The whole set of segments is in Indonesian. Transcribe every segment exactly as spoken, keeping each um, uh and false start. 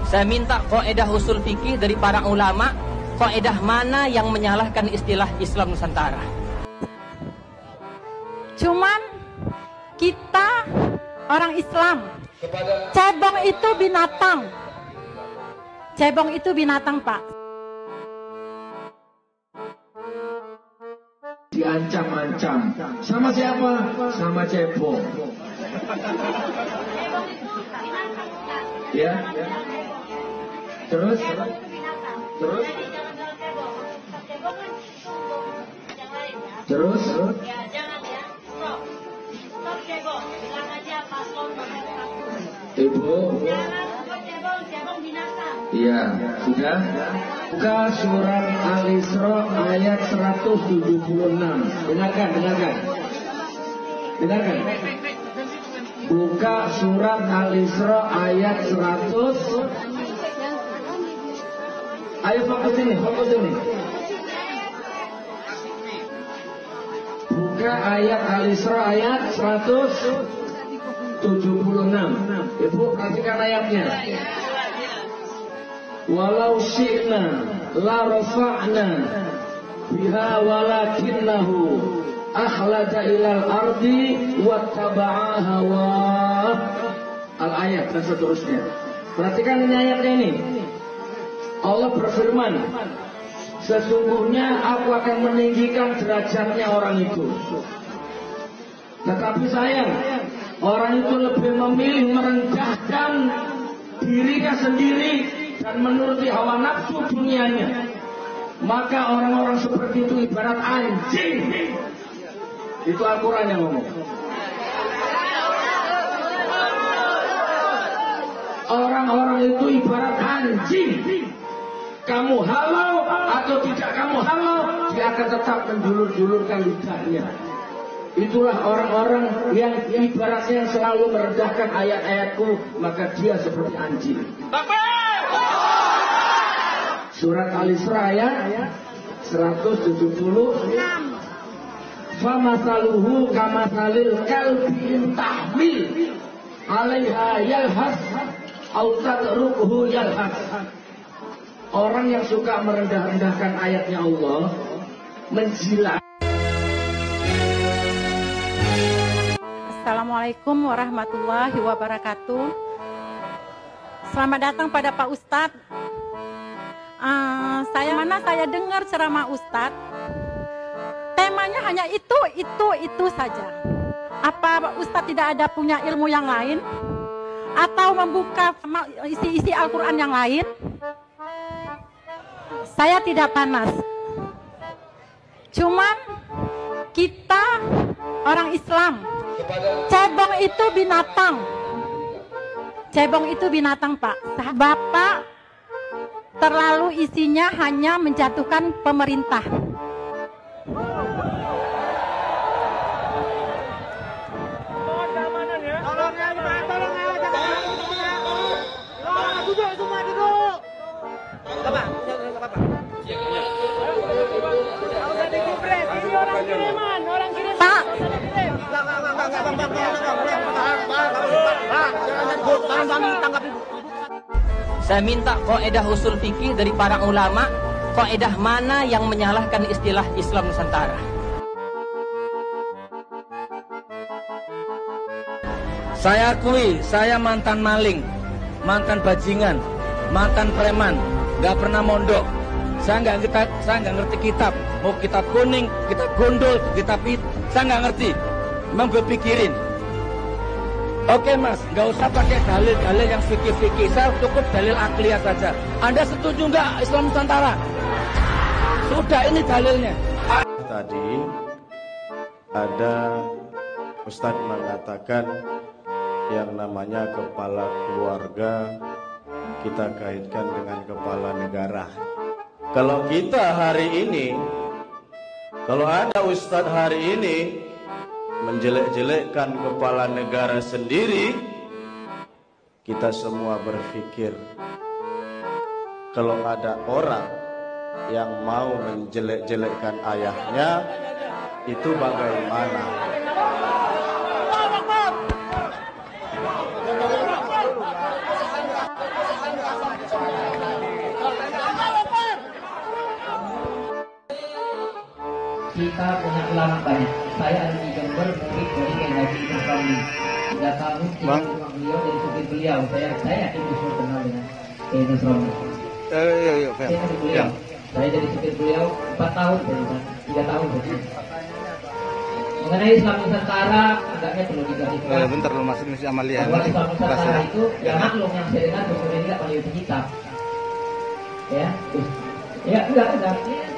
Saya minta kaidah usul fikih dari para ulama, kaidah mana yang menyalahkan istilah Islam Nusantara. Cuman kita orang Islam, cebong itu binatang. Cebong itu binatang, Pak. Diancam-ancam. Sama siapa? Sama cebong. Ya. Terus? Terus? Terus? Ya, jangan ya. Stop. Stop cebong. Bilang aja paslon nomor satu. Ibu. Jangan sebut cebong, cebong binatang. Iya, sudah. Buka surat Al-Isra ayat seratus tujuh puluh enam. Dengarkan, dengarkan. Dengarkan. Buka surat Al-Isra ayat seratus. Ayo fokus ini, fokus ini. Buka ayat Al-Isra ayat seratus tujuh puluh enam. Ibu perhatikan ayatnya. Walau syi'na la rafa'na biha walakinnahu akhlada ilal ardi wattaba'a hawa. Al-ayat dan seterusnya. Perhatikan ini ayatnya ini. Allah berfirman, sesungguhnya aku akan meninggikan derajatnya orang itu. Tetapi sayang, orang itu lebih memilih merendahkan dirinya sendiri dan menuruti hawa nafsu dunianya. Maka orang-orang seperti itu ibarat anjing. Itu Al-Quran yang ngomong. Orang-orang itu ibarat anjing. Kamu halau atau tidak kamu halau, dia akan tetap menjulur-julurkan lidahnya. Itulah orang-orang yang ibaratnya yang selalu merendahkan ayat-ayatku, maka dia seperti anjing. Surat Al-Isra ayat seratus tujuh puluh enam. Famasaluhu kamasalil kalbi in tahmil alaiha yalhas au tadrukuhu yalhas. Orang yang suka merendah-rendahkan ayatnya Allah, menjilat. Assalamualaikum warahmatullahi wabarakatuh. Selamat datang pada Pak Ustadz. Uh, saya mana saya dengar ceramah Ustadz, temanya hanya itu, itu, itu saja. Apa Ustadz tidak ada punya ilmu yang lain? Atau membuka isi-isi Al-Quran yang lain? Saya tidak panas. Cuman kita orang Islam, cebong itu binatang. Cebong itu binatang, Pak. Bapak terlalu isinya hanya menjatuhkan pemerintah. Pak, saya minta kaidah usul fikih dari para ulama, kaidah mana yang menyalahkan istilah Islam Nusantara. Saya akui, saya mantan maling, mantan bajingan, mantan preman, gak pernah mondok. Saya nggak ngerti, saya nggak ngerti kitab. Mau kitab kuning, kitab gondol, kitab itu, saya nggak ngerti. Memang gue pikirin. Oke mas, nggak usah pakai dalil-dalil yang fikih-fikih. Saya cukup dalil akliyah saja. Anda setuju nggak Islam Nusantara? Sudah, ini dalilnya. Tadi ada Ustadz mengatakan yang namanya kepala keluarga kita kaitkan dengan kepala negara. Kalau kita hari ini, kalau ada Ustadz hari ini menjelek-jelekkan kepala negara sendiri, kita semua berpikir, kalau ada orang yang mau menjelek-jelekkan ayahnya, itu bagaimana? kita punya ulama banyak. Saya ada di Jember, murid dari Kiai Haji Yusuf Ramli. Tiga tahun tinggal di rumah beliau, dari supir beliau. Saya saya yakin Yusuf kenal dengan Kiai Yusuf Ramli. Eh, iya, iya, Saya dari beliau. Saya jadi supir beliau empat tahun, tiga tahun. Mengenai Islam Nusantara, agaknya perlu digariskan. Eh, bentar lu masuk misi Amalia. Bahwa Islam Nusantara Kasih. itu, ya maklum yang saya dengar Muhammadiyah tidak pakai kitab. Ya, terus, ya enggak, enggak.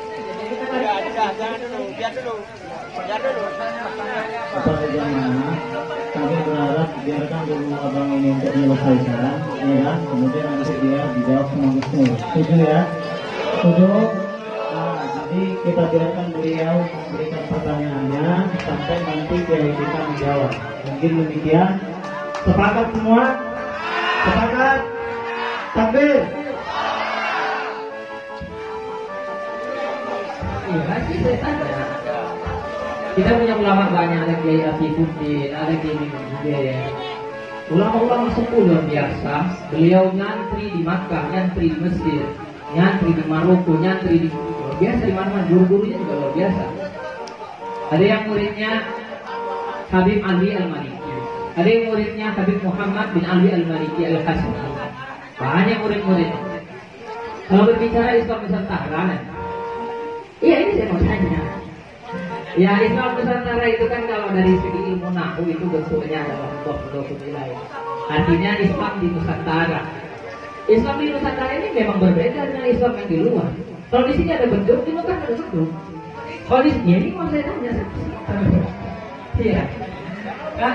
Kepada jamaah, kami berharap biarkan dulu abang ini untuk menyelesaikan, ya kan? Kemudian nanti dia dijawab sama Gusmur. Setuju ya? Setuju? Nah, jadi kita biarkan beliau memberikan pertanyaannya sampai nanti Kiai kita menjawab. Mungkin demikian. Sepakat semua? Sepakat? Takbir? Iya, sih saya tanya. Kita punya ulama banyak, ada Kiai Atifuddin, ada Kiai Mimudin. Ulama-ulama sepuh luar biasa. Beliau nyantri di Makkah, nyantri di Mesir, nyantri di Maroko, nyantri di luar biasa di mana-mana. Guru-gurunya juga luar biasa. Ada yang muridnya Habib Ali Al-Maliki, ada yang muridnya Habib Muhammad bin Ali Al-Maliki Al-Hasani. Banyak murid-murid. Kalau berbicara Islam Nusantara, iya ini saya mau tanya. Ya Islam Nusantara itu kan kalau dari segi ilmu nahu itu bentuknya adalah dua nilai. Artinya Islam di Nusantara. Islam di Nusantara ini memang berbeda dengan Islam yang di luar. Kalau di sini ada bentuk, di luar kan ada bentuk. Kalau di sini ini mau saya tanya. Iya. Kan?